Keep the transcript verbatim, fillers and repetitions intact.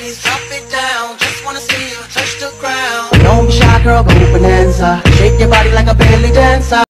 please drop it down. Just wanna see you touch the ground. Don't be shy, girl, go bonanza. Shake your body like a belly dancer.